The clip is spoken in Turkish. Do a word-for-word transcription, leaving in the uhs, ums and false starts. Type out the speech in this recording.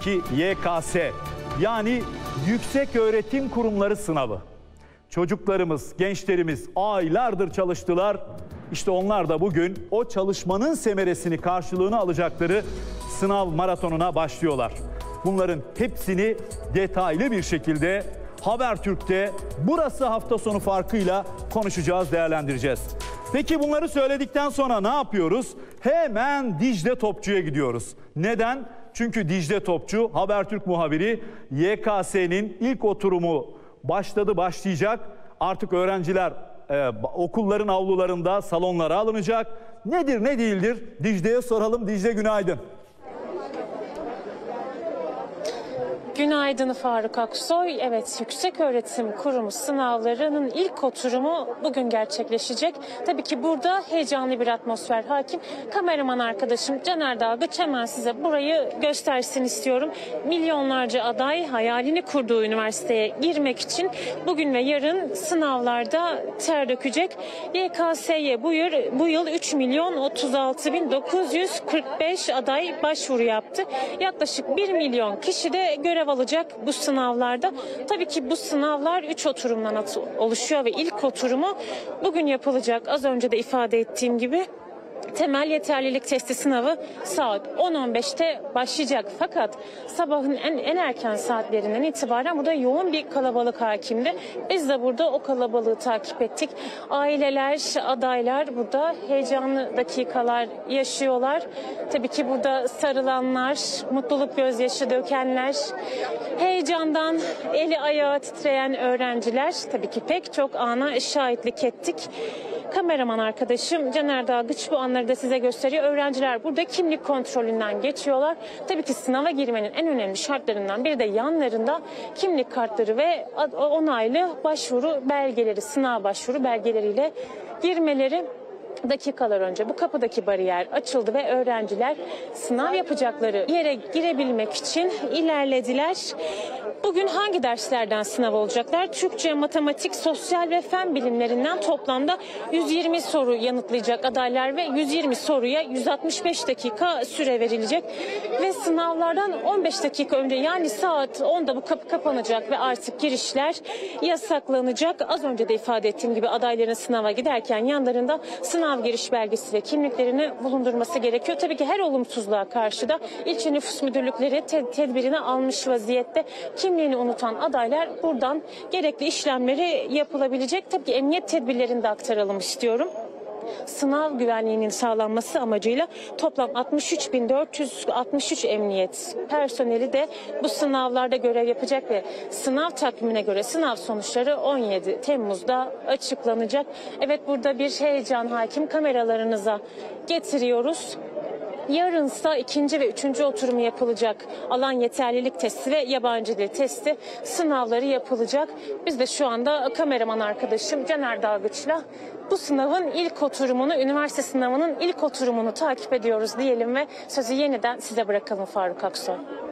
ki Y K S, yani Yüksek Öğretim Kurumları sınavı. Çocuklarımız, gençlerimiz aylardır çalıştılar. İşte onlar da bugün o çalışmanın semeresini, karşılığını alacakları sınav maratonuna başlıyorlar. Bunların hepsini detaylı bir şekilde Habertürk'te burası hafta sonu farkıyla konuşacağız, değerlendireceğiz. Peki bunları söyledikten sonra ne yapıyoruz? Hemen Dicle Topçu'ya gidiyoruz. Neden? Çünkü Dicle Topçu, Habertürk muhabiri, Y K S'nin ilk oturumu başladı, başlayacak. Artık öğrenciler e, okulların avlularında salonlara alınacak. Nedir, ne değildir? Dicle'ye soralım. Dicle, günaydın. Günaydın Faruk Aksoy. Evet, Yükseköğretim Kurumu sınavlarının ilk oturumu bugün gerçekleşecek. Tabii ki burada heyecanlı bir atmosfer hakim. Kameraman arkadaşım Caner Dalgıç hemen size burayı göstersin istiyorum. Milyonlarca aday hayalini kurduğu üniversiteye girmek için bugün ve yarın sınavlarda ter dökecek. Y K S'ye bu yıl, bu yıl üç milyon otuz altı bin dokuz yüz kırk beş aday başvuru yaptı. Yaklaşık bir milyon kişi de görev alacak bu sınavlarda. Tabii ki bu sınavlar üç oturumdan oluşuyor ve ilk oturumu bugün yapılacak. Az önce de ifade ettiğim gibi temel yeterlilik testi sınavı saat on on beşte başlayacak. Fakat sabahın en, en erken saatlerinden itibaren burada yoğun bir kalabalık hakimdi. Biz de burada o kalabalığı takip ettik. Aileler, adaylar burada heyecanlı dakikalar yaşıyorlar. Tabii ki burada sarılanlar, mutluluk gözyaşı dökenler, heyecandan eli ayağı titreyen öğrenciler, tabii ki pek çok ana şahitlik ettik. Kameraman arkadaşım Caner Dalgıç bu anları da size gösteriyor. Öğrenciler burada kimlik kontrolünden geçiyorlar. Tabii ki sınava girmenin en önemli şartlarından biri de yanlarında kimlik kartları ve onaylı başvuru belgeleri, sınav başvuru belgeleriyle girmeleri. Dakikalar önce bu kapıdaki bariyer açıldı ve öğrenciler sınav yapacakları yere girebilmek için ilerlediler. Bugün hangi derslerden sınav olacaklar? Türkçe, matematik, sosyal ve fen bilimlerinden toplamda yüz yirmi soru yanıtlayacak adaylar ve yüz yirmi soruya yüz altmış beş dakika süre verilecek. Ve sınavlardan on beş dakika önce, yani saat onda bu kapı kapanacak ve artık girişler yasaklanacak. Az önce de ifade ettiğim gibi adayların sınava giderken yanlarında sınav giriş belgesi ve kimliklerini bulundurması gerekiyor. Tabii ki her olumsuzluğa karşı da ilçe nüfus müdürlükleri te- tedbirini almış vaziyette. Kimliğini unutan adaylar buradan gerekli işlemleri yapılabilecek. Tabii ki emniyet tedbirlerini de aktaralım istiyorum. Sınav güvenliğinin sağlanması amacıyla toplam altmış üç bin dört yüz altmış üç emniyet personeli de bu sınavlarda görev yapacak ve sınav takvimine göre sınav sonuçları on yedi Temmuz'da açıklanacak. Evet, burada bir heyecan hakim, kameralarınıza getiriyoruz. Yarınsa ikinci ve üçüncü oturumu yapılacak. Alan yeterlilik testi ve yabancı dil testi sınavları yapılacak. Biz de şu anda kameraman arkadaşım Caner Dalgıç'la bu sınavın ilk oturumunu, üniversite sınavının ilk oturumunu takip ediyoruz diyelim ve sözü yeniden size bırakalım Faruk Aksoy.